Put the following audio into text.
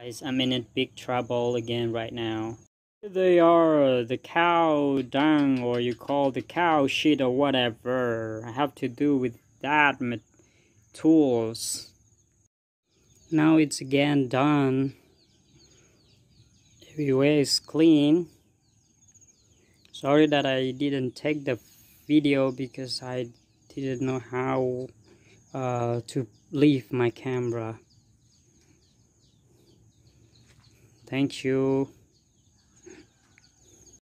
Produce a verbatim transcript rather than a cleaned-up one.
Guys, I'm in a big trouble again right now. They are the cow dung, or you call the cow shit or whatever. I have to do with that tools. Now it's again done. Everywhere is clean. Sorry that I didn't take the video because I didn't know how uh, to leave my camera. Thank you.